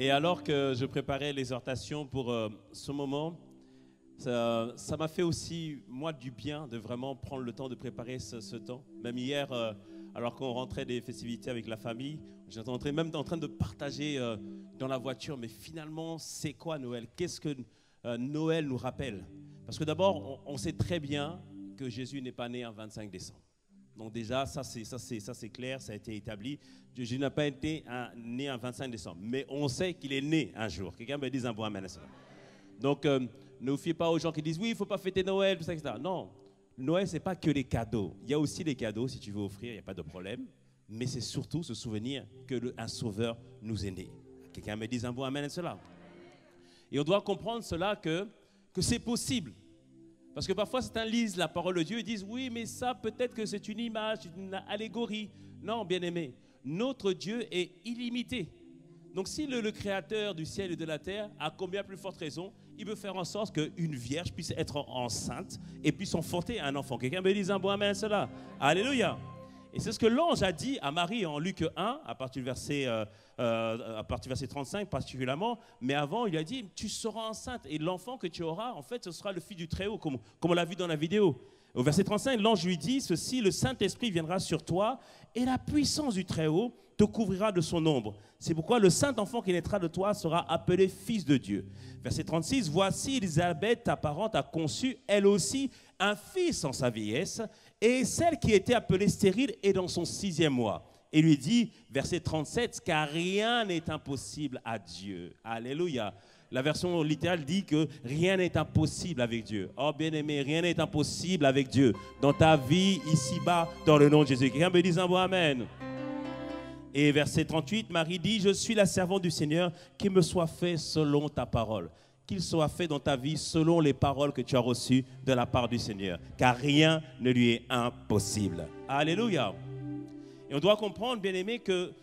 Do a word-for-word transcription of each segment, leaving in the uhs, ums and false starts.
Et alors que je préparais l'exhortation pour euh, ce moment, ça ça m'a fait aussi, moi, du bien de vraiment prendre le temps de préparer ce, ce temps. Même hier, euh, alors qu'on rentrait des festivités avec la famille, j'étais en train- même en train de partager euh, dans la voiture, mais finalement, c'est quoi Noël? Qu'est-ce que euh, Noël nous rappelle? Parce que d'abord, on, on sait très bien que Jésus n'est pas né un vingt-cinq décembre. Donc déjà, ça c'est, ça, c'est, ça c'est clair, ça a été établi. Jésus n'a pas été un, né un vingt-cinq décembre, mais on sait qu'il est né un jour. Quelqu'un me dise un bon amen à cela. Donc euh, ne vous fiez pas aux gens qui disent oui, il ne faut pas fêter Noël, tout ça, et cetera. Non, Noël, ce n'est pas que les cadeaux. Il y a aussi les cadeaux, si tu veux offrir, il n'y a pas de problème. Mais c'est surtout se souvenir que le, un sauveur nous est né. Quelqu'un me dise un bon amen à cela. Et on doit comprendre cela que, que c'est possible. Parce que parfois, certains lisent la parole de Dieu et disent « Oui, mais ça, peut-être que c'est une image, une allégorie. » Non, bien-aimé, notre Dieu est illimité. Donc, si le, le Créateur du ciel et de la terre a combien plus forte raison, il veut faire en sorte qu'une vierge puisse être enceinte et puisse enfanter un enfant. Quelqu'un me dise un bon amen à cela. Alléluia. Et c'est ce que l'ange a dit à Marie en Luc un, à partir du verset, euh, euh, à partir du verset trente-cinq particulièrement. Mais avant, il a dit, tu seras enceinte et l'enfant que tu auras, en fait, ce sera le Fils du Très-Haut, comme, comme on l'a vu dans la vidéo. Au verset trente-cinq, l'ange lui dit, ceci, le Saint-Esprit viendra sur toi et la puissance du Très-Haut te couvrira de son ombre. C'est pourquoi le Saint-Enfant qui naîtra de toi sera appelé Fils de Dieu. Verset trente-six, voici Élisabeth, ta parente, a conçu, elle aussi, un fils en sa vieillesse, et celle qui était appelée stérile est dans son sixième mois. Et lui dit, verset trente-sept, car rien n'est impossible à Dieu. Alléluia. La version littérale dit que rien n'est impossible avec Dieu. Oh bien-aimé, rien n'est impossible avec Dieu. Dans ta vie, ici-bas, dans le nom de Jésus. Quelqu'un me dise un bon amen. Et verset trente-huit, Marie dit, je suis la servante du Seigneur, qu'il me soit fait selon ta parole. Qu'il soit fait dans ta vie selon les paroles que tu as reçues de la part du Seigneur. Car rien ne lui est impossible. Alléluia. Et on doit comprendre, bien-aimé, que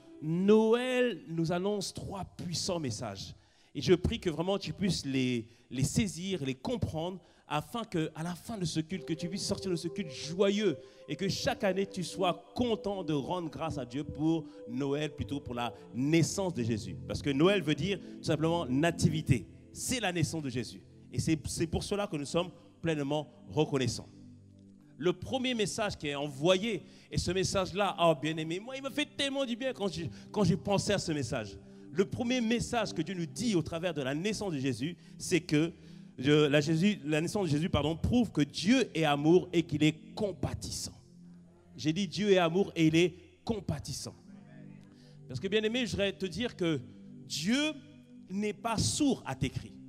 Noël nous annonce trois puissants messages. Et je prie que vraiment tu puisses les, les saisir, les comprendre, afin qu'à la fin de ce culte, que tu puisses sortir de ce culte joyeux et que chaque année tu sois content de rendre grâce à Dieu pour Noël, plutôt pour la naissance de Jésus. Parce que Noël veut dire tout simplement nativité. C'est la naissance de Jésus. Et c'est, c'est pour cela que nous sommes pleinement reconnaissants. Le premier message qui est envoyé, et ce message-là, oh bien-aimé, moi il me fait tellement du bien quand j'ai, quand j'ai pensé à ce message. Le premier message que Dieu nous dit au travers de la naissance de Jésus, c'est que je, la, Jésus, la naissance de Jésus pardon, prouve que Dieu est amour et qu'il est compatissant. J'ai dit Dieu est amour et il est compatissant. Parce que bien-aimé, je voudrais te dire que Dieu n'est pas sourd à tes cris.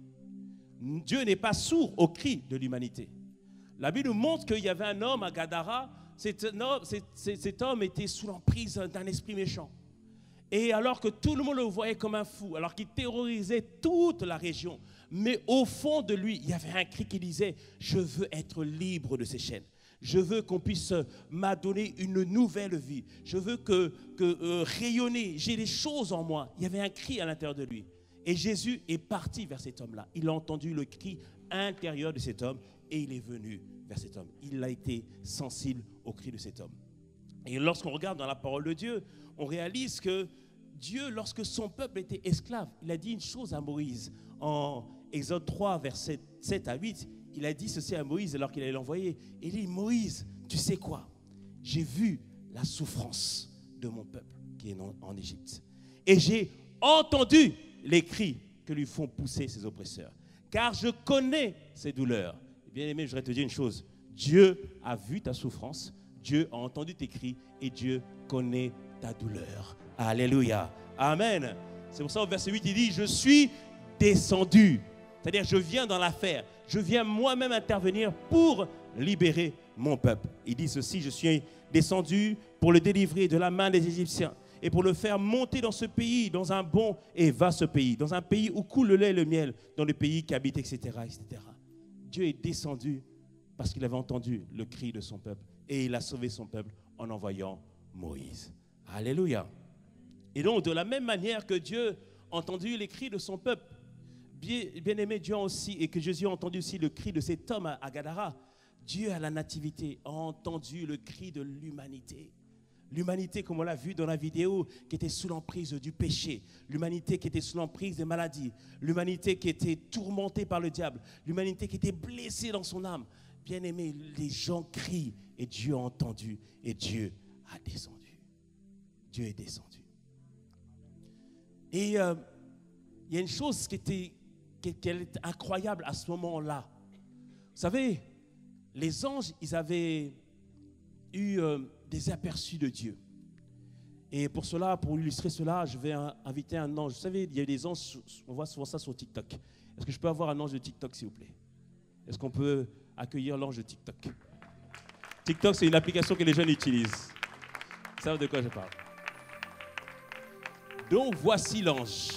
Dieu n'est pas sourd aux cris de l'humanité. La Bible nous montre qu'il y avait un homme à Gadara. Cet homme, cet, cet homme était sous l'emprise d'un esprit méchant. Et alors que tout le monde le voyait comme un fou, alors qu'il terrorisait toute la région, mais au fond de lui, il y avait un cri qui disait « Je veux être libre de ces chaînes. Je veux qu'on puisse m'adonner une nouvelle vie. Je veux que, que euh, rayonner, j'ai des choses en moi. » Il y avait un cri à l'intérieur de lui. Et Jésus est parti vers cet homme-là. Il a entendu le cri intérieur de cet homme et il est venu vers cet homme. Il a été sensible au cri de cet homme. Et lorsqu'on regarde dans la parole de Dieu, on réalise que Dieu, lorsque son peuple était esclave, il a dit une chose à Moïse. En Exode trois, versets sept à huit, il a dit ceci à Moïse alors qu'il allait l'envoyer. Il dit, Moïse, tu sais quoi? J'ai vu la souffrance de mon peuple qui est en Égypte. Et j'ai entendu les cris que lui font pousser ses oppresseurs. Car je connais ses douleurs. Bien aimé, je voudrais te dire une chose. Dieu a vu ta souffrance, Dieu a entendu tes cris et Dieu connaît ta douleur. Alléluia. Amen. C'est pour ça au verset huit, il dit, je suis descendu. C'est-à-dire, je viens dans l'affaire. Je viens moi-même intervenir pour libérer mon peuple. Il dit ceci, je suis descendu pour le délivrer de la main des Égyptiens et pour le faire monter dans ce pays, dans un bon et vaste pays, dans un pays où coule le lait et le miel, dans le pays qui habite, et cetera, et cetera. Dieu est descendu parce qu'il avait entendu le cri de son peuple et il a sauvé son peuple en envoyant Moïse. Alléluia. Et donc, de la même manière que Dieu a entendu les cris de son peuple, bien-aimé Dieu aussi, et que Jésus a entendu aussi le cri de cet homme à Gadara, Dieu à la nativité a entendu le cri de l'humanité. L'humanité, comme on l'a vu dans la vidéo, qui était sous l'emprise du péché. L'humanité qui était sous l'emprise des maladies. L'humanité qui était tourmentée par le diable. L'humanité qui était blessée dans son âme. Bien aimé, les gens crient et Dieu a entendu et Dieu a descendu. Dieu est descendu. Et euh, il y a une chose qui était, qui, qui était incroyable à ce moment-là. Vous savez, les anges, ils avaient eu euh, des aperçus de Dieu. Et pour cela, pour illustrer cela, je vais un, inviter un ange. Vous savez, il y a des anges, on voit souvent ça sur TikTok. Est-ce que je peux avoir un ange de TikTok, s'il vous plaît? Est-ce qu'on peut accueillir l'ange de TikTok? TikTok, c'est une application que les jeunes utilisent. Vous savez de quoi je parle? Donc, voici l'ange.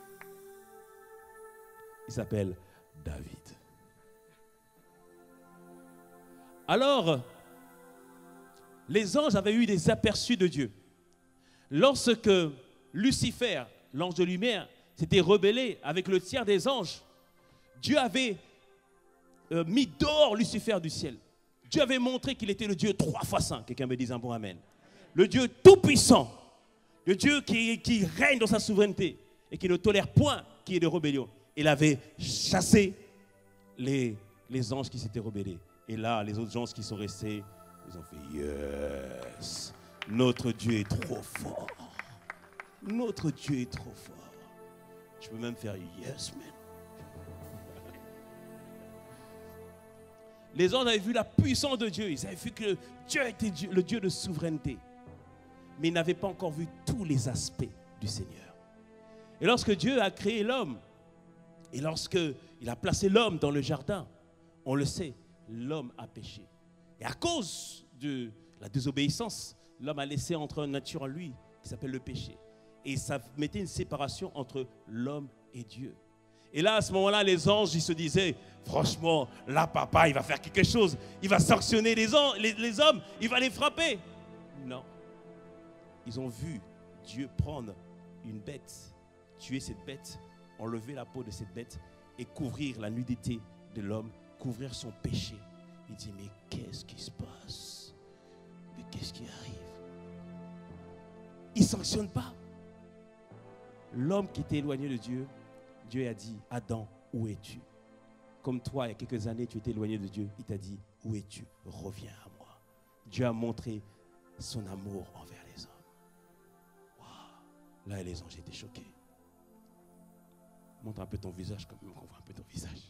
Il s'appelle David. Alors, les anges avaient eu des aperçus de Dieu. Lorsque Lucifer, l'ange de lumière, s'était rebellé avec le tiers des anges, Dieu avait euh, mis dehors Lucifer du ciel. Dieu avait montré qu'il était le Dieu trois fois saint. Quelqu'un me dise un bon amen. Le Dieu tout-puissant. Le Dieu qui, qui règne dans sa souveraineté et qui ne tolère point qu'il y ait de rébellion. Il avait chassé les, les anges qui s'étaient rebellés. Et là, les autres anges qui sont restés, ils ont fait « Yes, notre Dieu est trop fort. Notre Dieu est trop fort. » Je peux même faire « Yes, man. » Les anges avaient vu la puissance de Dieu. Ils avaient vu que Dieu était Dieu, le Dieu de souveraineté. Mais ils n'avaient pas encore vu tous les aspects du Seigneur. Et lorsque Dieu a créé l'homme, et lorsqu'il a placé l'homme dans le jardin, on le sait, l'homme a péché. Et à cause de la désobéissance, l'homme a laissé entrer une nature en lui qui s'appelle le péché. Et ça mettait une séparation entre l'homme et Dieu. Et là, à ce moment-là, les anges, ils se disaient, franchement, là, papa, il va faire quelque chose. Il va sanctionner les, anges, les, les hommes, il va les frapper. Non. Ils ont vu Dieu prendre une bête, tuer cette bête, enlever la peau de cette bête et couvrir la nudité de l'homme, couvrir son péché. Il dit, mais qu'est-ce qui se passe? Mais qu'est-ce qui arrive? Il ne sanctionne pas. L'homme qui était éloigné de Dieu, Dieu a dit, Adam, où es-tu? Comme toi, il y a quelques années, tu étais éloigné de Dieu. Il t'a dit, où es-tu? Reviens à moi. Dieu a montré son amour envers les hommes. Wow. Là, les anges étaient choqués. Montre un peu ton visage, quand même, qu'on voit un peu ton visage.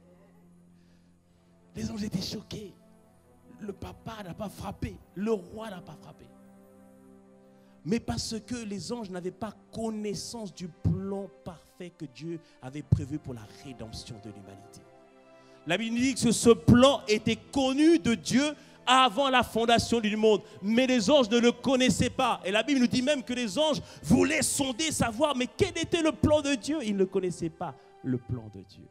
Les anges étaient choqués. Le papa n'a pas frappé. Le roi n'a pas frappé. Mais parce que les anges n'avaient pas connaissance du plan parfait que Dieu avait prévu pour la rédemption de l'humanité. La Bible dit que ce plan était connu de Dieu avant la fondation du monde. Mais les anges ne le connaissaient pas. Et la Bible nous dit même que les anges voulaient sonder, savoir, mais quel était le plan de Dieu? Ils ne connaissaient pas le plan de Dieu.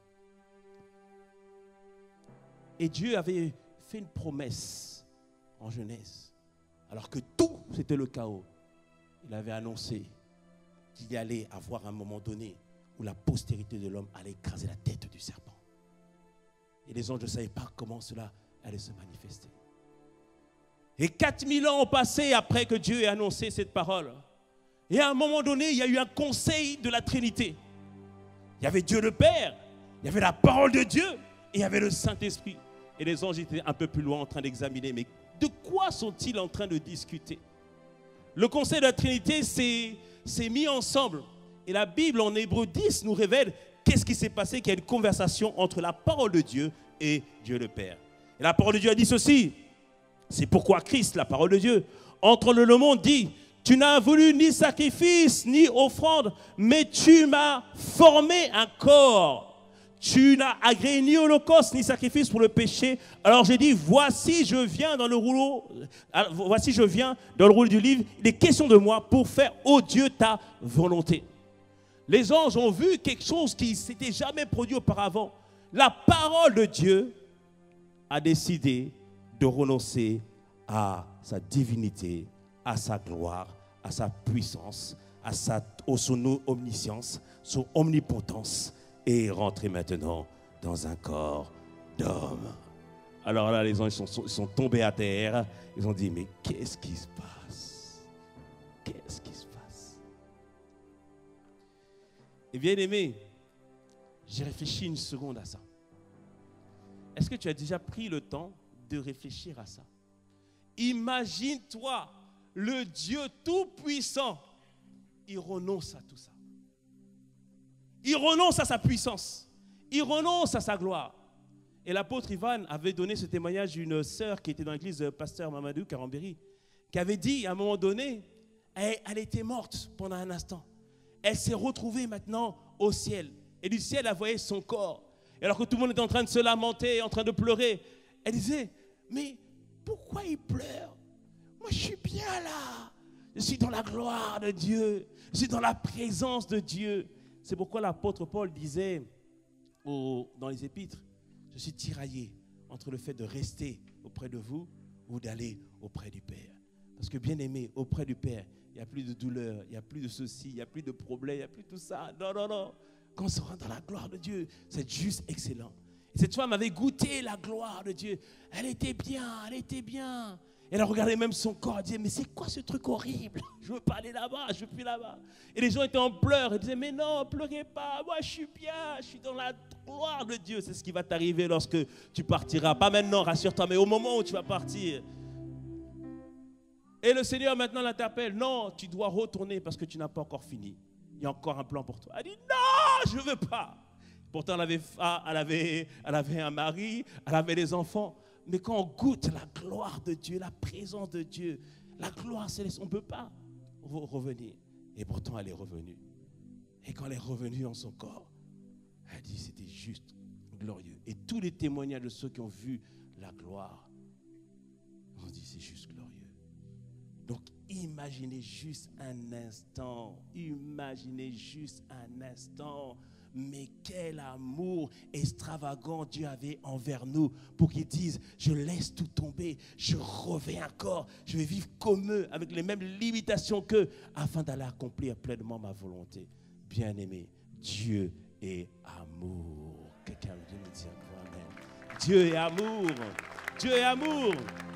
Et Dieu avait fait une promesse en Genèse. Alors que tout, c'était le chaos. Il avait annoncé qu'il y allait avoir un moment donné où la postérité de l'homme allait écraser la tête du serpent. Et les anges ne savaient pas comment cela allait se manifester. Et quatre mille ans ont passé après que Dieu ait annoncé cette parole. Et à un moment donné, il y a eu un conseil de la Trinité. Il y avait Dieu le Père, il y avait la parole de Dieu et il y avait le Saint-Esprit. Et les anges étaient un peu plus loin en train d'examiner. Mais de quoi sont-ils en train de discuter? Le conseil de la Trinité s'est mis ensemble. Et la Bible en Hébreux dix nous révèle qu'est-ce qui s'est passé, qu'il y a une conversation entre la parole de Dieu et Dieu le Père. Et la parole de Dieu a dit ceci. C'est pourquoi Christ, la parole de Dieu, entre dans le monde, dit, tu n'as voulu ni sacrifice, ni offrande, mais tu m'as formé un corps. Tu n'as agréé ni holocauste, ni sacrifice pour le péché. Alors j'ai dit, voici je viens dans le rouleau, voici je viens dans le rouleau du livre, il est question de moi pour faire, ô Dieu, ta volonté. Les anges ont vu quelque chose qui ne s'était jamais produit auparavant. La parole de Dieu a décidé de renoncer à sa divinité, à sa gloire, à sa puissance, à, sa, à son omniscience, son omnipotence, et rentrer maintenant dans un corps d'homme. Alors là, les anges sont, sont tombés à terre. Ils ont dit, mais qu'est-ce qui se passe? Et bien aimé, j'ai réfléchi une seconde à ça. Est-ce que tu as déjà pris le temps de réfléchir à ça? Imagine-toi, le Dieu tout-puissant, il renonce à tout ça. Il renonce à sa puissance. Il renonce à sa gloire. Et l'apôtre Ivan avait donné ce témoignage d'une sœur qui était dans l'église de Pasteur Mamadou Karambéry, qui avait dit à un moment donné, elle, elle était morte pendant un instant. Elle s'est retrouvée maintenant au ciel. Et du ciel, elle voyait son corps. Et alors que tout le monde était en train de se lamenter, en train de pleurer, elle disait, mais pourquoi il pleure? Moi, je suis bien là. Je suis dans la gloire de Dieu. Je suis dans la présence de Dieu. C'est pourquoi l'apôtre Paul disait au, dans les épîtres, je suis tiraillé entre le fait de rester auprès de vous ou d'aller auprès du Père. Parce que bien aimé, auprès du Père, il n'y a plus de douleur, il n'y a plus de soucis, il n'y a plus de problèmes, il n'y a plus tout ça. Non, non, non. Quand on se rend dans la gloire de Dieu, c'est juste excellent. Et cette femme avait goûté la gloire de Dieu. Elle était bien, elle était bien. Elle a regardé même son corps, elle disait, mais c'est quoi ce truc horrible? Je ne veux pas aller là-bas, je ne veux plus là-bas. Et les gens étaient en pleurs, ils disaient, mais non, pleurez pas, moi je suis bien, je suis dans la gloire de Dieu. C'est ce qui va t'arriver lorsque tu partiras. Pas maintenant, rassure-toi, mais au moment où tu vas partir. Et le Seigneur maintenant l'interpelle, non, tu dois retourner parce que tu n'as pas encore fini. Il y a encore un plan pour toi. Elle dit, non, je ne veux pas. Pourtant, elle avait, elle, avait, elle avait un mari, elle avait des enfants. Mais quand on goûte la gloire de Dieu, la présence de Dieu, la gloire céleste, on ne peut pas revenir. Et pourtant, elle est revenue. Et quand elle est revenue dans son corps, elle dit, c'était juste glorieux. Et tous les témoignages de ceux qui ont vu la gloire, on dit, c'est juste glorieux. Donc, imaginez juste un instant, imaginez juste un instant, mais quel amour extravagant Dieu avait envers nous pour qu'il dise, je laisse tout tomber, je reviens encore, je vais vivre comme eux, avec les mêmes limitations qu'eux, afin d'aller accomplir pleinement ma volonté. Bien-aimé, Dieu est amour. Quelqu'un veut me dire amen. Dieu est amour, Dieu est amour.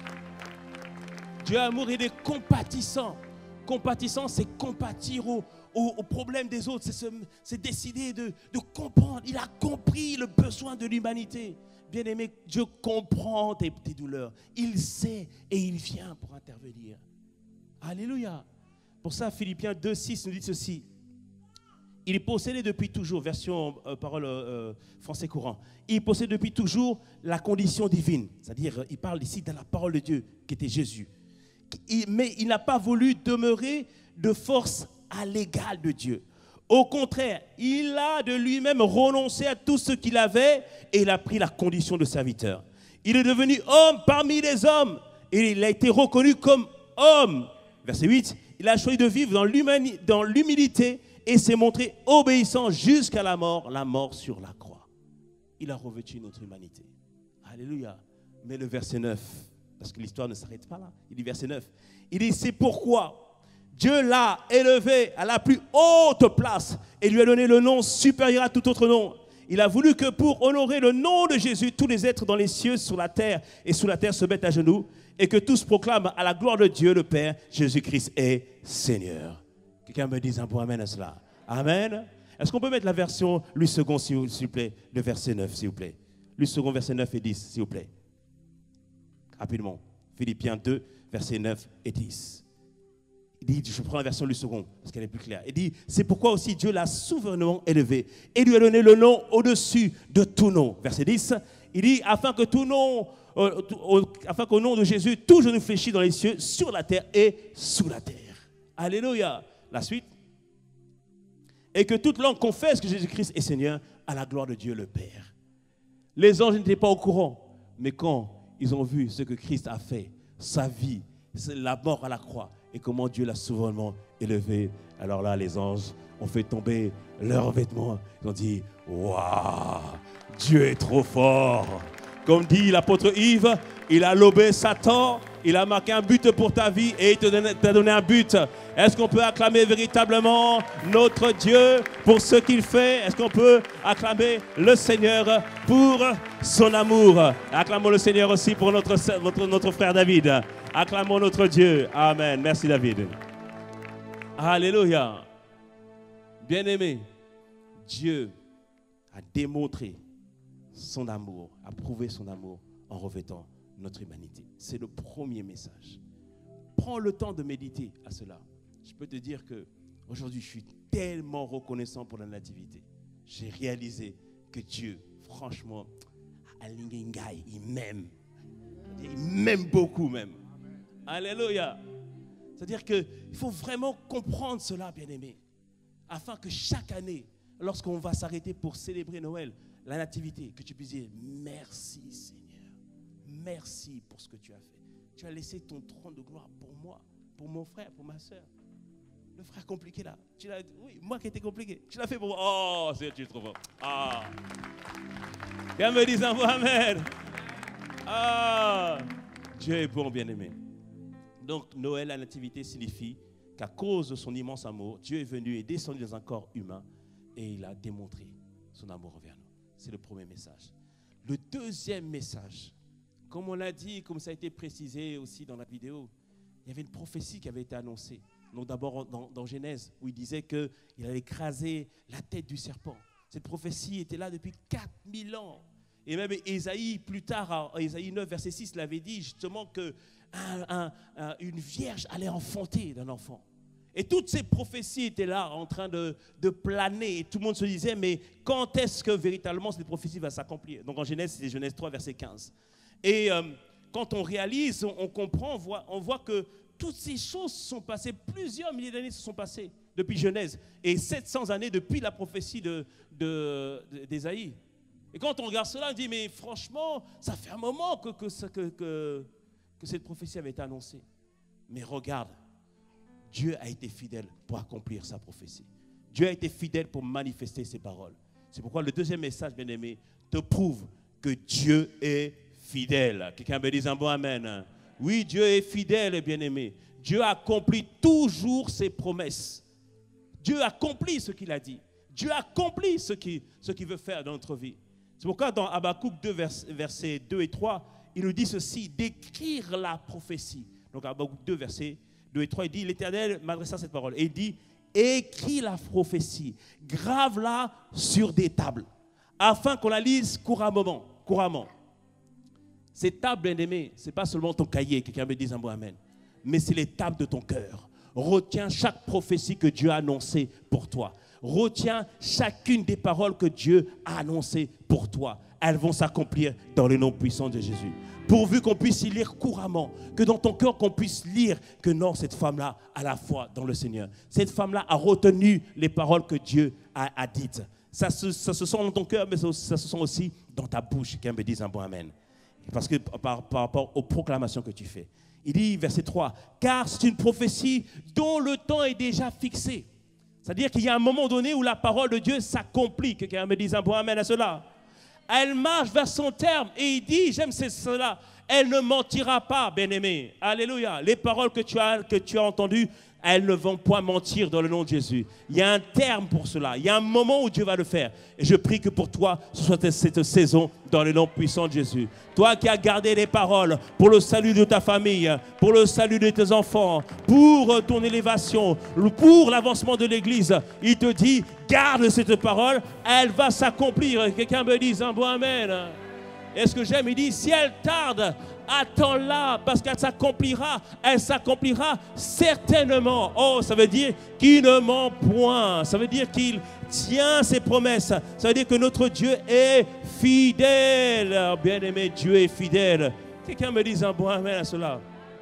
Dieu est amour, il est compatissant. Compatissant, c'est compatir aux, aux, aux problèmes des autres. C'est décider de, de comprendre. Il a compris le besoin de l'humanité. Bien-aimé, Dieu comprend tes, tes douleurs. Il sait et il vient pour intervenir. Alléluia. Pour ça, Philippiens deux, six nous dit ceci. Il possédait depuis toujours, version euh, parole euh, français courant, il possédait depuis toujours la condition divine. C'est-à-dire, il parle ici de la parole de Dieu qui était Jésus. Il, mais il n'a pas voulu demeurer de force à l'égal de Dieu. Au contraire, il a de lui-même renoncé à tout ce qu'il avait et il a pris la condition de serviteur. Il est devenu homme parmi les hommes et il a été reconnu comme homme. Verset huit, il a choisi de vivre dans l'humilité et s'est montré obéissant jusqu'à la mort, la mort sur la croix. Il a revêtu notre humanité. Alléluia. Mais le verset neuf, parce que l'histoire ne s'arrête pas là. Il dit verset neuf. Il dit, c'est pourquoi Dieu l'a élevé à la plus haute place et lui a donné le nom supérieur à tout autre nom. Il a voulu que pour honorer le nom de Jésus, tous les êtres dans les cieux, sur la terre et sous la terre se mettent à genoux et que tous proclament à la gloire de Dieu le Père, Jésus-Christ est Seigneur. Quelqu'un me dise un bon amen à cela. Amen. Est-ce qu'on peut mettre la version Louis second, s'il vous plaît, le verset neuf, s'il vous plaît. Louis second, verset neuf et dix, s'il vous plaît. Rapidement. Philippiens deux, versets neuf et dix. Il dit, je prends la version du second, parce qu'elle est plus claire. Il dit, c'est pourquoi aussi Dieu l'a souverainement élevé et lui a donné le nom au-dessus de tout nom. Verset dix, il dit, afin que tout nom, euh, au, afin qu'au nom de Jésus, tout genou fléchit dans les cieux, sur la terre et sous la terre. Alléluia. La suite. Et que toute langue confesse que Jésus-Christ est Seigneur à la gloire de Dieu le Père. Les anges n'étaient pas au courant, mais quand ils ont vu ce que Christ a fait, sa vie, la mort à la croix, et comment Dieu l'a souverainement élevé. Alors là, les anges ont fait tomber leurs vêtements. Ils ont dit, waouh, Dieu est trop fort. Comme dit l'apôtre Yves, il a lobé Satan, il a marqué un but pour ta vie et il t'a donné un but. Est-ce qu'on peut acclamer véritablement notre Dieu pour ce qu'il fait? Est-ce qu'on peut acclamer le Seigneur pour son amour? Acclamons le Seigneur aussi pour notre, notre, notre frère David. Acclamons notre Dieu. Amen. Merci David. Alléluia. Bien-aimé, Dieu a démontré son amour, a prouvé son amour en revêtant notre humanité. C'est le premier message. Prends le temps de méditer à cela. Je peux te dire que aujourd'hui, je suis tellement reconnaissant pour la nativité. J'ai réalisé que Dieu, franchement, il m'aime. Il m'aime beaucoup même. Alléluia. C'est-à-dire qu'il faut vraiment comprendre cela, bien-aimé, afin que chaque année, lorsqu'on va s'arrêter pour célébrer Noël, la nativité, que tu puisses dire merci Seigneur, merci pour ce que tu as fait. Tu as laissé ton trône de gloire pour moi, pour mon frère, pour ma soeur. Le frère compliqué là, tu l'as, oui, moi qui étais compliqué, tu l'as fait pour moi. Oh, c'est tu es trop fort. Ah. Qu'elle me dise un mot, amen. Ah, Dieu est bon, bien-aimé. Donc Noël, la nativité signifie qu'à cause de son immense amour, Dieu est venu et descendu dans un corps humain et il a démontré son amour envers nous. C'est le premier message. Le deuxième message, comme on l'a dit, comme ça a été précisé aussi dans la vidéo, il y avait une prophétie qui avait été annoncée. Donc d'abord dans, dans Genèse, où il disait qu'il allait écraser la tête du serpent. Cette prophétie était là depuis quatre mille ans. Et même Ésaïe, plus tard, Ésaïe neuf, verset six, l'avait dit justement que un, un, un, une vierge allait enfanter d'un enfant. Et toutes ces prophéties étaient là en train de, de planer. Et tout le monde se disait, mais quand est-ce que véritablement cette prophétie va s'accomplir? Donc en Genèse, c'est Genèse trois, verset quinze. Et euh, quand on réalise, on, on comprend, on voit, on voit que toutes ces choses se sont passées, plusieurs milliers d'années se sont passées depuis Genèse. Et sept cents années depuis la prophétie de, de, de, d'Ésaïe. Et quand on regarde cela, on dit, mais franchement, ça fait un moment que, que, que, que, que cette prophétie avait été annoncée. Mais regarde, Dieu a été fidèle pour accomplir sa prophétie. Dieu a été fidèle pour manifester ses paroles. C'est pourquoi le deuxième message, bien-aimé, te prouve que Dieu est fidèle. Quelqu'un me dise un bon amen. Oui, Dieu est fidèle, bien-aimé. Dieu accomplit toujours ses promesses. Dieu accomplit ce qu'il a dit. Dieu accomplit ce qu'il ce qu'il veut faire dans notre vie. C'est pourquoi dans Habakkuk deux, vers, versets deux et trois, il nous dit ceci, d'écrire la prophétie. Donc Habakkuk deux, versets deux et trois, il dit, l'Éternel m'adressa cette parole. Et il dit, écris la prophétie, grave-la sur des tables, afin qu'on la lise couramment. couramment. Ces tables, bien-aimés, ce n'est pas seulement ton cahier, quelqu'un me dise un mot amen, mais c'est les tables de ton cœur. Retiens chaque prophétie que Dieu a annoncée pour toi. Retiens chacune des paroles que Dieu a annoncées pour toi. Elles vont s'accomplir dans le nom puissant de Jésus. Pourvu qu'on puisse y lire couramment, que dans ton cœur qu'on puisse lire que non, cette femme-là a la foi dans le Seigneur. Cette femme-là a retenu les paroles que Dieu a, a dites. Ça se, ça se sent dans ton cœur, mais ça, ça se sent aussi dans ta bouche. Quelqu'un me dise un bon amen. Parce que par, par rapport aux proclamations que tu fais. Il dit, verset trois, car c'est une prophétie dont le temps est déjà fixé. C'est-à-dire qu'il y a un moment donné où la parole de Dieu s'accomplit. Quelqu'un me dise un bon amen à cela. Elle marche vers son terme et il dit, j'aime cela, elle ne mentira pas, bien-aimé. Alléluia. Les paroles que tu as, que tu as entendues, elles ne vont point mentir dans le nom de Jésus. Il y a un terme pour cela. Il y a un moment où Dieu va le faire. Et je prie que pour toi, ce soit cette saison dans le nom puissant de Jésus. Toi qui as gardé les paroles pour le salut de ta famille, pour le salut de tes enfants, pour ton élévation, pour l'avancement de l'Église, il te dit, garde cette parole, elle va s'accomplir. Quelqu'un me dise un bon amen. Et ce que j'aime, il dit, si elle tarde, attends-la, parce qu'elle s'accomplira, elle s'accomplira certainement. Oh, ça veut dire qu'il ne ment point. Ça veut dire qu'il tient ses promesses. Ça veut dire que notre Dieu est fidèle. Bien-aimé, Dieu est fidèle. Quelqu'un me dise un bon amen à cela.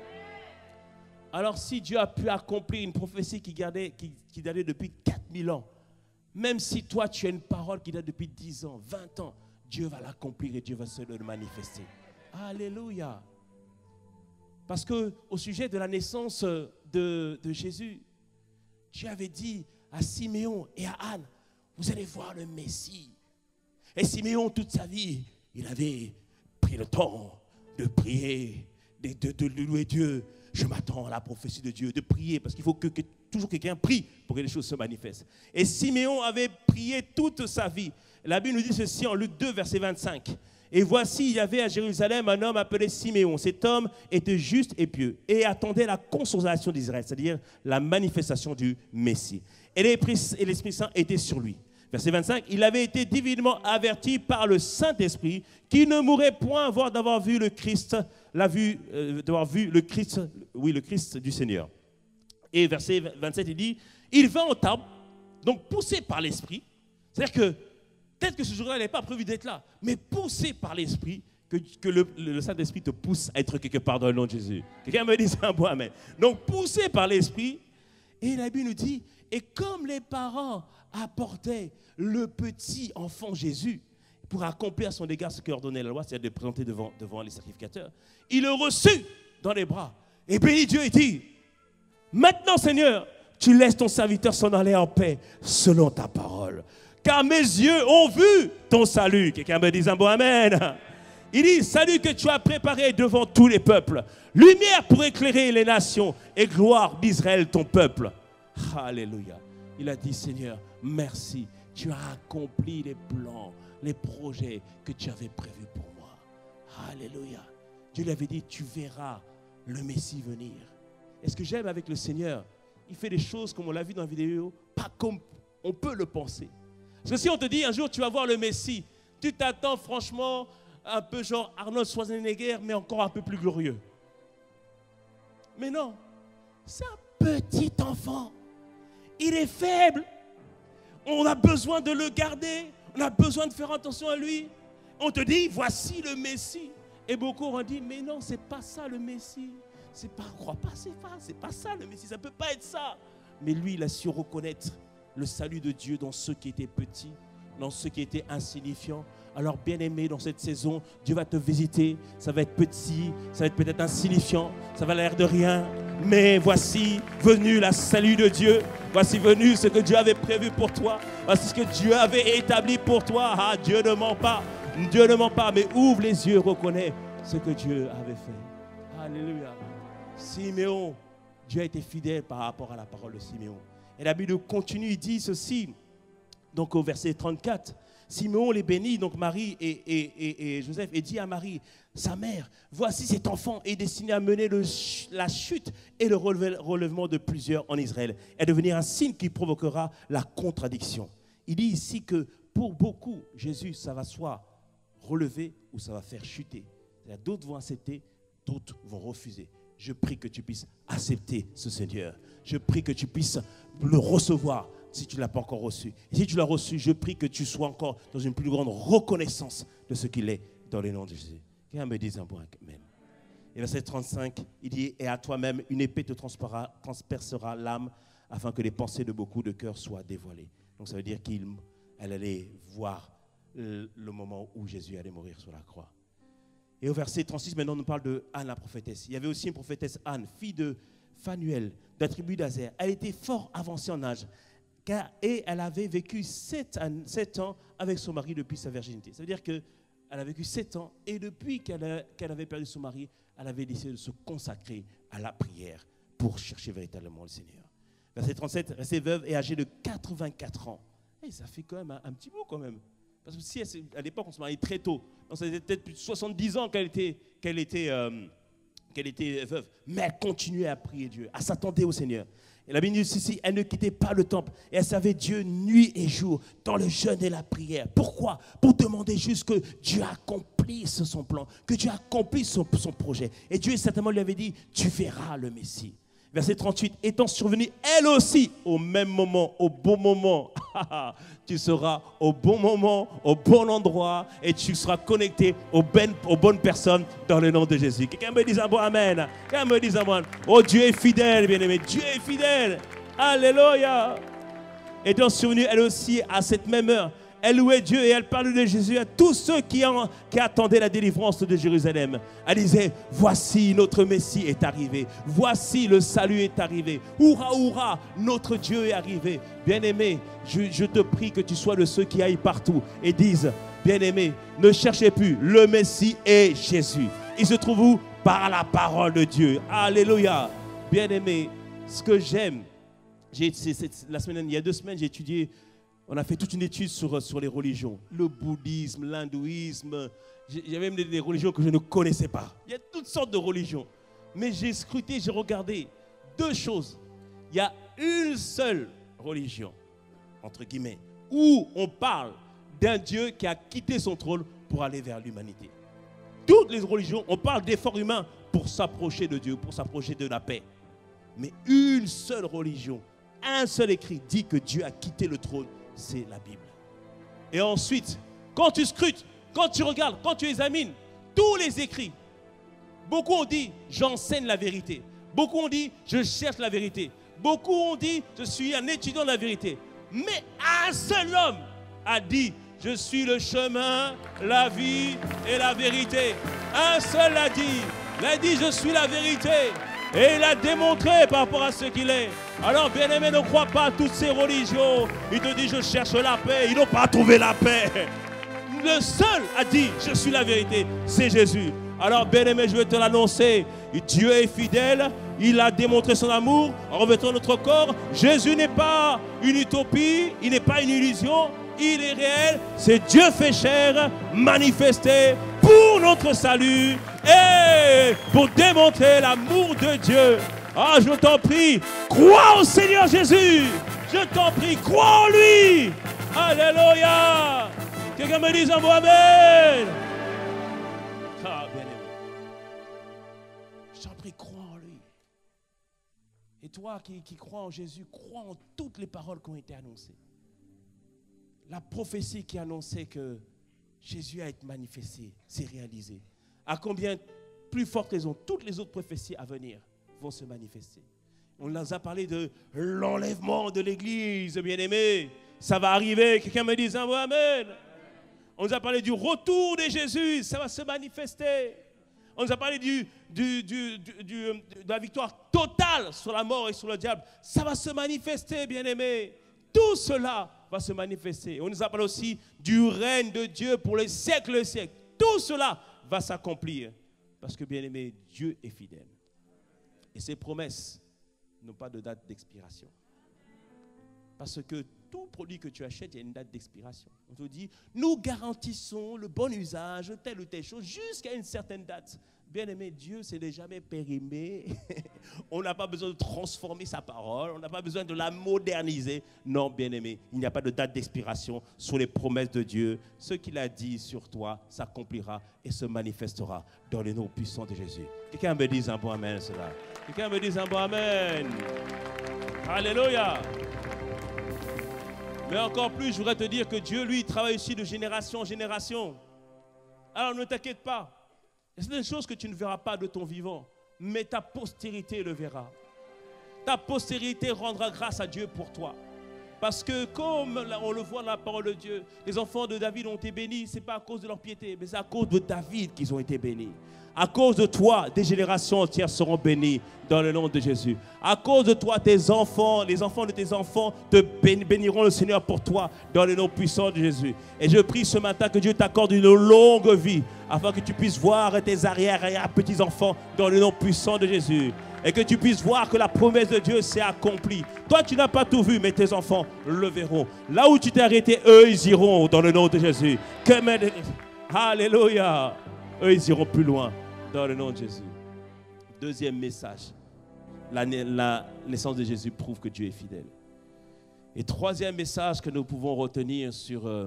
Alors, si Dieu a pu accomplir une prophétie qui, gardait, qui, qui datait depuis quatre mille ans, même si toi, tu as une parole qui date depuis dix ans, vingt ans, Dieu va l'accomplir et Dieu va se le manifester. Alléluia. Parce qu'au sujet de la naissance de, de Jésus, Dieu avait dit à Siméon et à Anne, vous allez voir le Messie. Et Siméon, toute sa vie, il avait pris le temps de prier, de, de, de louer Dieu. Je m'attends à la prophétie de Dieu, de prier, parce qu'il faut que, que toujours quelqu'un prie pour que les choses se manifestent. Et Siméon avait prié toute sa vie. La Bible nous dit ceci en Luc deux, verset vingt-cinq. Et voici, il y avait à Jérusalem un homme appelé Siméon. Cet homme était juste et pieux et attendait la consolation d'Israël, c'est-à-dire la manifestation du Messie. Et l'Esprit Saint était sur lui. Verset vingt-cinq, il avait été divinement averti par le Saint-Esprit qu'il ne mourrait point avant d'avoir vu le Christ, la vue, euh, d'avoir vu le Christ, oui, le Christ du Seigneur. Et verset vingt-sept, il dit, il vint au temple, donc poussé par l'Esprit, c'est-à-dire que peut-être que ce jour-là, il n'avait pas prévu d'être là, mais poussé par l'Esprit, que, que le, le Saint-Esprit te pousse à être quelque part dans le nom de Jésus. Quelqu'un me dit un bon amen. Donc poussé par l'Esprit, et la Bible nous dit, et comme les parents apportaient le petit enfant Jésus pour accomplir à son égard ce qu'ordonnait la loi, c'est-à-dire de le présenter devant, devant les sacrificateurs, il le reçut dans les bras et bénit Dieu et dit, maintenant Seigneur, tu laisses ton serviteur s'en aller en paix selon ta parole. Car mes yeux ont vu ton salut. Quelqu'un me dit un bon amen. Il dit, salut que tu as préparé devant tous les peuples, lumière pour éclairer les nations et gloire d'Israël ton peuple. Alléluia. Il a dit, Seigneur, merci, tu as accompli les plans, les projets que tu avais prévus pour moi. Alléluia. Dieu lui avait dit, tu verras le Messie venir. Et ce que j'aime avec le Seigneur, il fait des choses, comme on l'a vu dans la vidéo, pas comme on peut le penser. Parce que si on te dit, un jour, tu vas voir le Messie, tu t'attends franchement un peu genre Arnold Schwarzenegger, mais encore un peu plus glorieux. Mais non, c'est un petit enfant. Il est faible. On a besoin de le garder. On a besoin de faire attention à lui. On te dit, voici le Messie. Et beaucoup ont dit, mais non, c'est pas ça le Messie. C'est pas, crois pas, c'est pas, c'est pas ça le Messie. Ça peut pas être ça. Mais lui, il a su reconnaître le salut de Dieu dans ceux qui étaient petits, dans ceux qui étaient insignifiants. Alors, bien-aimé, dans cette saison, Dieu va te visiter. Ça va être petit, ça va être peut-être insignifiant, ça va l'air de rien. Mais voici venu la salut de Dieu. Voici venu ce que Dieu avait prévu pour toi. Voici ce que Dieu avait établi pour toi. Ah, Dieu ne ment pas. Dieu ne ment pas, mais ouvre les yeux, reconnais ce que Dieu avait fait. Alléluia. Siméon, Dieu a été fidèle par rapport à la parole de Siméon. Et la Bible continue, il dit ceci, donc au verset trente-quatre, Siméon les bénit, donc Marie et, et, et, et Joseph, et dit à Marie, sa mère, voici cet enfant est destiné à mener le, la chute et le relèvement de plusieurs en Israël, et à devenir un signe qui provoquera la contradiction. Il dit ici que pour beaucoup, Jésus, ça va soit relever ou ça va faire chuter. D'autres vont accepter, d'autres vont refuser. Je prie que tu puisses accepter ce Seigneur. Je prie que tu puisses le recevoir si tu ne l'as pas encore reçu. Et si tu l'as reçu, je prie que tu sois encore dans une plus grande reconnaissance de ce qu'il est dans le nom de Jésus. Quelqu'un me dise un bon amen. Et verset trente-cinq, il dit, et à toi-même, une épée te transpercera l'âme afin que les pensées de beaucoup de cœurs soient dévoilées. Donc ça veut dire qu'elle allait voir le, le moment où Jésus allait mourir sur la croix. Et au verset trente-six, maintenant, on nous parle de Anne, la prophétesse. Il y avait aussi une prophétesse Anne, fille de Phanuel, de la tribu d'Azer. Elle était fort avancée en âge, car, et elle avait vécu sept ans avec son mari depuis sa virginité. Ça veut dire qu'elle a vécu sept ans, et depuis qu'elle qu'elle avait perdu son mari, elle avait décidé de se consacrer à la prière pour chercher véritablement le Seigneur. Verset trente-sept, restée veuve et âgée de quatre-vingt-quatre ans. Et ça fait quand même un, un petit bout quand même. Parce que si elle, à l'époque, on se mariait très tôt. Donc, ça faisait peut-être plus de soixante-dix ans qu'elle était, qu'elle était, euh, qu'elle était veuve. Mais elle continuait à prier Dieu, à s'attendre au Seigneur. Et la Bible dit ici, elle ne quittait pas le temple. Et elle servait Dieu nuit et jour, dans le jeûne et la prière. Pourquoi? Pour demander juste que Dieu accomplisse son plan, que Dieu accomplisse son, son projet. Et Dieu certainement lui avait dit, tu verras le Messie. Verset trente-huit, étant survenue elle aussi au même moment, au bon moment, tu seras au bon moment, au bon endroit et tu seras connecté aux, ben, aux bonnes personnes dans le nom de Jésus. Quelqu'un me dise un bon amen. Quelqu'un me dise un bon amen. Oh, Dieu est fidèle, bien-aimé. Dieu est fidèle. Alléluia. Étant survenue elle aussi à cette même heure, elle louait Dieu et elle parlait de Jésus à tous ceux qui, en, qui attendaient la délivrance de Jérusalem. Elle disait, voici notre Messie est arrivé. Voici le salut est arrivé. Hourra, hourra, notre Dieu est arrivé. Bien-aimé, je, je te prie que tu sois de ceux qui aillent partout et disent, bien-aimé, ne cherchez plus, le Messie est Jésus. Il se trouve où? Par la parole de Dieu. Alléluia. Bien-aimé, ce que j'aime, j'ai, c'est, c'est, la semaine, il y a deux semaines, j'ai étudié. On a fait toute une étude sur, sur les religions, le bouddhisme, l'hindouisme. Il y a même des, des religions que je ne connaissais pas. Il y a toutes sortes de religions. Mais j'ai scruté, j'ai regardé deux choses. Il y a une seule religion, entre guillemets, où on parle d'un Dieu qui a quitté son trône pour aller vers l'humanité. Toutes les religions, on parle d'efforts humains pour s'approcher de Dieu, pour s'approcher de la paix. Mais une seule religion, un seul écrit dit que Dieu a quitté le trône, c'est la Bible. Et ensuite, quand tu scrutes, quand tu regardes, quand tu examines tous les écrits, beaucoup ont dit j'enseigne la vérité. Beaucoup ont dit je cherche la vérité. Beaucoup ont dit je suis un étudiant de la vérité. Mais un seul homme a dit je suis le chemin, la vie et la vérité. Un seul l'a dit. Il a dit je suis la vérité. Et il a démontré par rapport à ce qu'il est. Alors bien-aimé, ne crois pas à toutes ces religions. Il te dit je cherche la paix. Ils n'ont pas trouvé la paix. Le seul a dit je suis la vérité. C'est Jésus. Alors bien-aimé, je vais te l'annoncer. Dieu est fidèle. Il a démontré son amour en revêtant notre corps. Jésus n'est pas une utopie. Il n'est pas une illusion. Il est réel. C'est Dieu fait chair, manifesté pour notre salut et pour démontrer l'amour de Dieu. Ah, je t'en prie, crois au Seigneur Jésus. Je t'en prie, crois en lui. Alléluia. Quelqu'un me dise un mot amen. Ah, bien-aimé. Je t'en prie, crois en lui. Et toi qui, qui crois en Jésus, crois en toutes les paroles qui ont été annoncées. La prophétie qui annonçait que Jésus a été manifesté, c'est réalisé. À combien plus forte raison, toutes les autres prophéties à venir vont se manifester. On nous a parlé de l'enlèvement de l'Église, bien-aimé. Ça va arriver. Quelqu'un me dise un mot amen. On nous a parlé du retour de Jésus, ça va se manifester. On nous a parlé du, du, du, du, du, de la victoire totale sur la mort et sur le diable. Ça va se manifester, bien-aimé. Tout cela va se manifester. On nous a parlé aussi du règne de Dieu pour les siècles et les siècles. Tout cela va s'accomplir. Parce que, bien aimé, Dieu est fidèle. Et ses promesses n'ont pas de date d'expiration. Parce que tout produit que tu achètes, il y a une date d'expiration. On te dit, nous garantissons le bon usage de telle ou telle chose jusqu'à une certaine date. Bien aimé, Dieu, c'est n'est jamais périmé. On n'a pas besoin de transformer sa parole. On n'a pas besoin de la moderniser. Non, bien aimé, il n'y a pas de date d'expiration sur les promesses de Dieu. Ce qu'il a dit sur toi s'accomplira et se manifestera dans le nom puissant de Jésus. Quelqu'un me dise un bon amen, cela. Quelqu'un me dise un bon amen. Alléluia. Mais encore plus, je voudrais te dire que Dieu, lui, travaille aussi de génération en génération. Alors ne t'inquiète pas. C'est des choses que tu ne verras pas de ton vivant, mais ta postérité le verra. Ta postérité rendra grâce à Dieu pour toi. Parce que comme on le voit dans la parole de Dieu, les enfants de David ont été bénis, ce n'est pas à cause de leur piété, mais c'est à cause de David qu'ils ont été bénis. À cause de toi, des générations entières seront bénies dans le nom de Jésus. À cause de toi, tes enfants, les enfants de tes enfants te béniront le Seigneur pour toi dans le nom puissant de Jésus. Et je prie ce matin que Dieu t'accorde une longue vie afin que tu puisses voir tes arrière-arrière-petits-enfants dans le nom puissant de Jésus. Et que tu puisses voir que la promesse de Dieu s'est accomplie. Toi, tu n'as pas tout vu, mais tes enfants le verront. Là où tu t'es arrêté, eux, ils iront dans le nom de Jésus. Que... Alléluia. Eux, ils iront plus loin dans le nom de Jésus. Deuxième message. La, la naissance de Jésus prouve que Dieu est fidèle. Et troisième message que nous pouvons retenir sur euh,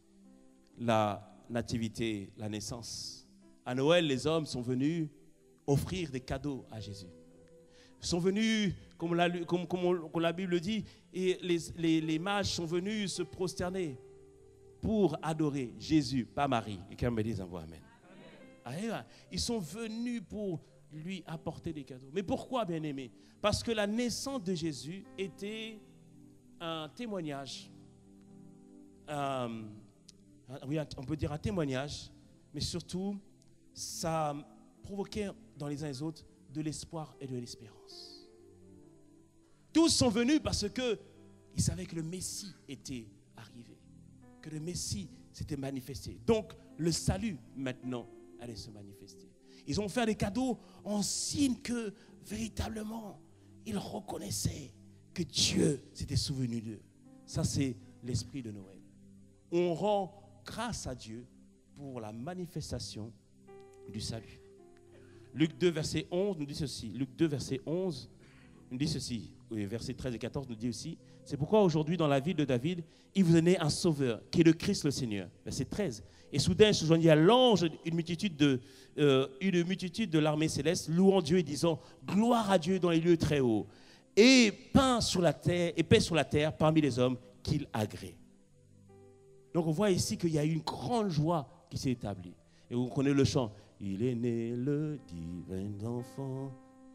la nativité, la naissance. À Noël, les hommes sont venus offrir des cadeaux à Jésus. Ils sont venus, comme la, comme, comme, on, comme la Bible dit, et les, les, les mages sont venus se prosterner pour adorer Jésus, pas Marie. Et quelqu'un me dise un mot amen. Amen. Ils sont venus pour lui apporter des cadeaux. Mais pourquoi, bien-aimé? Parce que la naissance de Jésus était un témoignage, euh, oui, on peut dire un témoignage, mais surtout, ça provoquait dans les uns et les autres de l'espoir et de l'espérance. Tous sont venus parce qu'ils savaient que le Messie était arrivé, que le Messie s'était manifesté. Donc, le salut, maintenant, allait se manifester. Ils ont fait des cadeaux en signe que, véritablement, ils reconnaissaient que Dieu s'était souvenu d'eux. Ça, c'est l'esprit de Noël. On rend grâce à Dieu pour la manifestation du salut. Luc deux, verset onze nous dit ceci. Luc deux, verset onze nous dit ceci, verset treize et quatorze nous dit aussi, c'est pourquoi aujourd'hui dans la ville de David, il vous est né un sauveur, qui est le Christ le Seigneur. Verset treize. Et soudain se joignit à l'ange une multitude de, euh, une multitude de l'armée céleste, louant Dieu et disant, gloire à Dieu dans les lieux très hauts, et paix sur la terre, et paix sur la terre parmi les hommes qu'il agrée. Donc on voit ici qu'il y a une grande joie qui s'est établie. Et vous connaissez le chant, il est né le divin enfant.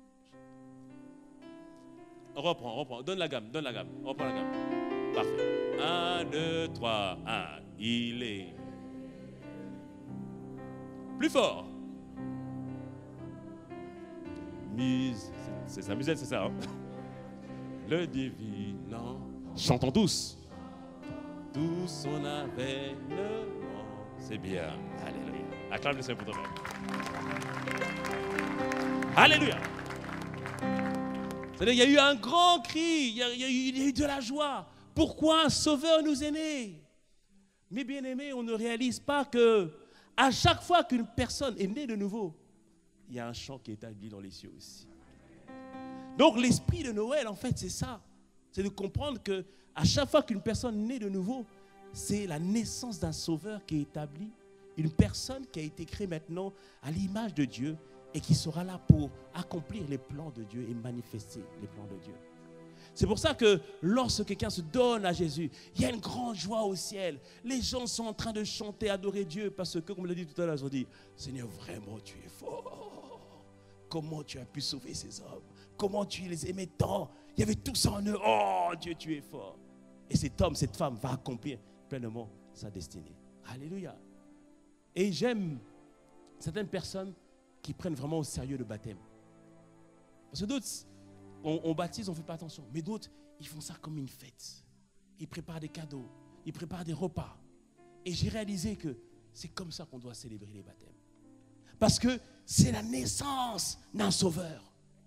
On reprend, on reprend. Donne la gamme, donne la gamme. On reprend la gamme. Parfait. Un, deux, trois, un. Il est. Plus fort. Mise. C'est sa musette, c'est ça. Hein? Le divin. Chantons tous. Tout son avènement. C'est bien. Alléluia. Acclame le Seigneur pour toi-même. Alléluia. C'est-à-dire, il y a eu un grand cri, il y a, il y a, eu, il y a eu de la joie. Pourquoi un sauveur nous est né? Mais bien aimés, on ne réalise pas que à chaque fois qu'une personne est née de nouveau, il y a un chant qui est établi dans les cieux aussi. Donc l'esprit de Noël, en fait, c'est ça. C'est de comprendre que à chaque fois qu'une personne est née de nouveau, c'est la naissance d'un sauveur qui est établi. Une personne qui a été créée maintenant à l'image de Dieu et qui sera là pour accomplir les plans de Dieu et manifester les plans de Dieu. C'est pour ça que lorsque quelqu'un se donne à Jésus, il y a une grande joie au ciel. Les gens sont en train de chanter, adorer Dieu parce que, comme on l'a dit tout à l'heure, ils ont dit, Seigneur, vraiment tu es fort. Comment tu as pu sauver ces hommes? Comment tu les aimais tant? Il y avait tout ça en eux. Oh Dieu, tu es fort. Et cet homme, cette femme va accomplir pleinement sa destinée. Alléluia. Et j'aime certaines personnes qui prennent vraiment au sérieux le baptême. Parce que d'autres, on, on baptise, on ne fait pas attention. Mais d'autres, ils font ça comme une fête. Ils préparent des cadeaux, ils préparent des repas. Et j'ai réalisé que c'est comme ça qu'on doit célébrer les baptêmes. Parce que c'est la naissance d'un sauveur.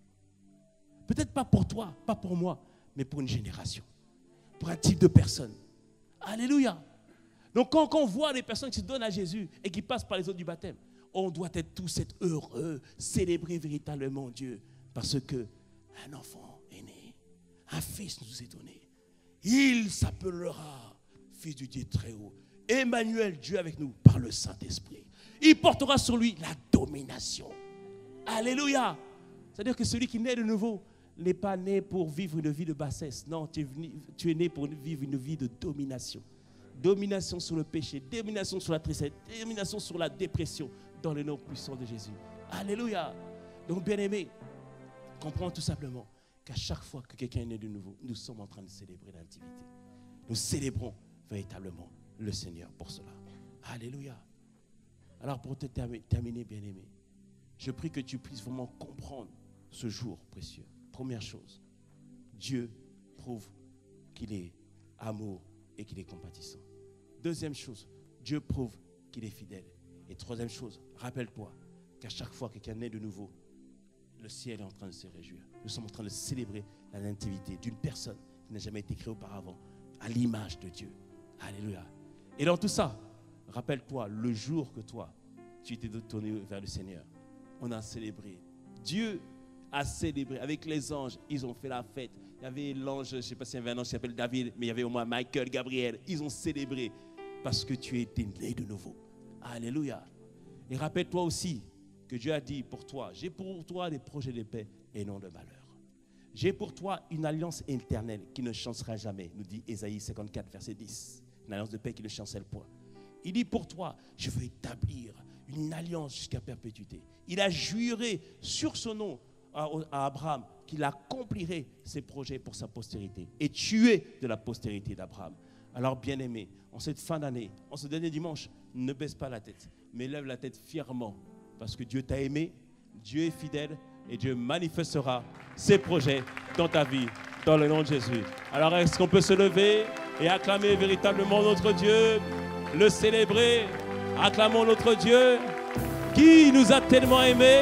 Peut-être pas pour toi, pas pour moi, mais pour une génération. Pour un type de personne. Alléluia. Donc quand, quand on voit les personnes qui se donnent à Jésus et qui passent par les eaux du baptême, on doit être tous être heureux, célébrer véritablement Dieu. Parce qu'un enfant est né, un fils nous est donné. Il s'appellera Fils du Dieu très haut. Emmanuel, Dieu avec nous, par le Saint-Esprit. Il portera sur lui la domination. Alléluia. C'est-à-dire que celui qui naît de nouveau n'est pas né pour vivre une vie de bassesse. Non, tu es, venu, tu es né pour vivre une vie de domination. Domination sur le péché, domination sur la tristesse, domination sur la dépression, dans le nom puissant de Jésus. Alléluia. Donc, bien-aimés, comprends tout simplement qu'à chaque fois que quelqu'un est né de nouveau, nous sommes en train de célébrer la nativité. Nous célébrons véritablement le Seigneur pour cela. Alléluia. Alors, pour te terminer, bien-aimé, je prie que tu puisses vraiment comprendre ce jour précieux. Première chose, Dieu prouve qu'il est amour et qu'il est compatissant. Deuxième chose, Dieu prouve qu'il est fidèle. Et troisième chose, rappelle-toi qu'à chaque fois que quelqu'un naît de nouveau, le ciel est en train de se réjouir. Nous sommes en train de célébrer la nativité d'une personne qui n'a jamais été créée auparavant, à l'image de Dieu. Alléluia. Et dans tout ça, rappelle-toi le jour que toi, tu étais tourné vers le Seigneur. On a célébré. Dieu a célébré avec les anges. Ils ont fait la fête. Il y avait l'ange, je ne sais pas s'il y avait un ange qui s'appelle David, mais il y avait au moins Michael, Gabriel. Ils ont célébré parce que tu étais né de nouveau. Alléluia. Et rappelle-toi aussi que Dieu a dit pour toi, j'ai pour toi des projets de paix et non de malheur. J'ai pour toi une alliance éternelle qui ne chancera jamais, nous dit Ésaïe cinquante-quatre, verset dix. Une alliance de paix qui ne chancelle point. Il dit pour toi, je veux établir une alliance jusqu'à perpétuité. Il a juré sur son nom à, à Abraham qu'il accomplirait ses projets pour sa postérité. Et tu es de la postérité d'Abraham. Alors bien-aimé, en cette fin d'année, en ce dernier dimanche, ne baisse pas la tête, mais lève la tête fièrement. Parce que Dieu t'a aimé, Dieu est fidèle et Dieu manifestera ses projets dans ta vie, dans le nom de Jésus. Alors est-ce qu'on peut se lever et acclamer véritablement notre Dieu, le célébrer? Acclamons notre Dieu qui nous a tellement aimés,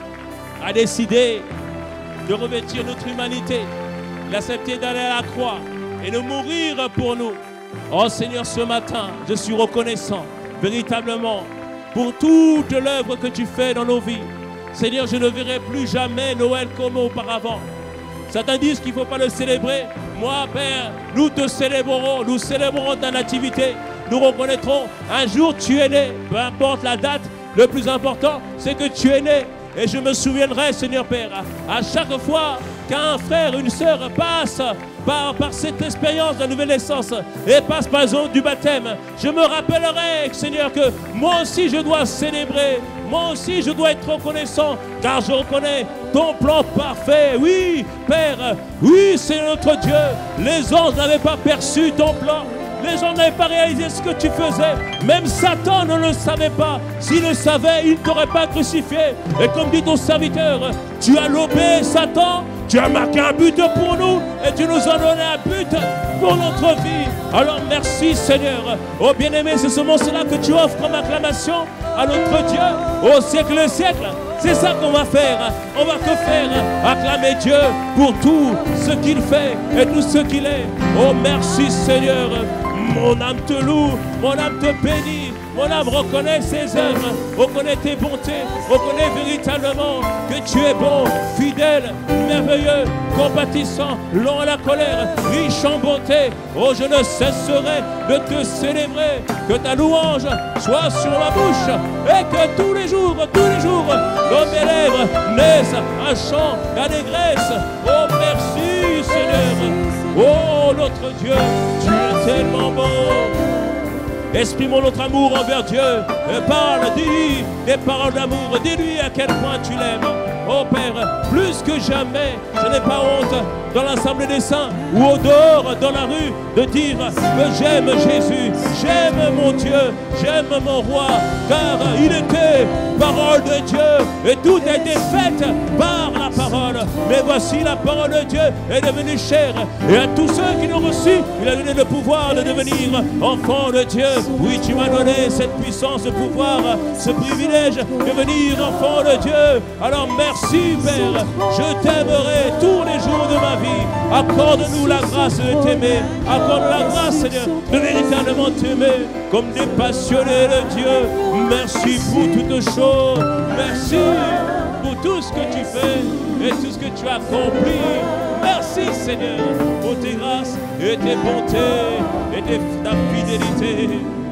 a décidé de revêtir notre humanité, d'accepter d'aller à la croix et de mourir pour nous. Oh Seigneur, ce matin, je suis reconnaissant véritablement pour toute l'œuvre que tu fais dans nos vies. Seigneur, je ne verrai plus jamais Noël comme auparavant. Certains disent qu'il ne faut pas le célébrer. Moi, Père, nous te célébrerons, nous célébrerons ta nativité. Nous reconnaîtrons, un jour tu es né, peu importe la date, le plus important, c'est que tu es né. Et je me souviendrai, Seigneur Père, à chaque fois qu'un frère, une sœur passe par, par cette expérience de nouvelle naissance et passe par exemple du baptême, je me rappellerai, Seigneur, que moi aussi je dois célébrer, moi aussi je dois être reconnaissant, car je reconnais ton plan parfait. Oui, Père, oui, c'est notre Dieu. Les anges n'avaient pas perçu ton plan. Les gens n'avaient pas réalisé ce que tu faisais. Même Satan ne le savait pas. S'il le savait, il ne t'aurait pas crucifié. Et comme dit ton serviteur, tu as lobé Satan, tu as marqué un but pour nous et tu nous as donné un but pour notre vie. Alors merci Seigneur. Oh bien-aimé, c'est seulement cela que tu offres comme acclamation à notre Dieu au siècle des siècles. C'est ça qu'on va faire. On va que faire? Acclamer Dieu pour tout ce qu'il fait et tout ce qu'il est. Oh merci Seigneur. Mon âme te loue, mon âme te bénit, mon âme reconnaît ses œuvres, reconnaît tes bontés, reconnaît véritablement que tu es bon, fidèle, merveilleux, compatissant, lent à la colère, riche en bonté. Oh, je ne cesserai de te célébrer, que ta louange soit sur ma bouche et que tous les jours, tous les jours, dans mes lèvres naissent un chant d'allégresse. Oh, merci Seigneur. Oh, notre Dieu, tu es tellement bon. Exprimons notre amour envers Dieu. Et parle, dis-lui des paroles d'amour. Dis-lui à quel point tu l'aimes. Oh Père, plus que jamais, je n'ai pas honte dans l'assemblée des saints ou au dehors, dans la rue, de dire que j'aime Jésus, j'aime mon Dieu, j'aime mon roi, car il était parole de Dieu et tout a été fait par la parole. Mais voici, la parole de Dieu est devenue chair et à tous ceux qui l'ont reçu, il a donné le pouvoir de devenir enfants de Dieu. Oui, tu m'as donné cette puissance, ce pouvoir, ce privilège de devenir enfant de Dieu. Alors merci Père, je t'aimerai tous les jours de ma vie. Accorde-nous la grâce de t'aimer, accorde la grâce Seigneur de véritablement t'aimer comme des passionnés de Dieu. Merci pour toutes choses, merci pour tout ce que tu fais et tout ce que tu as accompli. Merci Seigneur pour tes grâces et tes bontés et ta fidélité.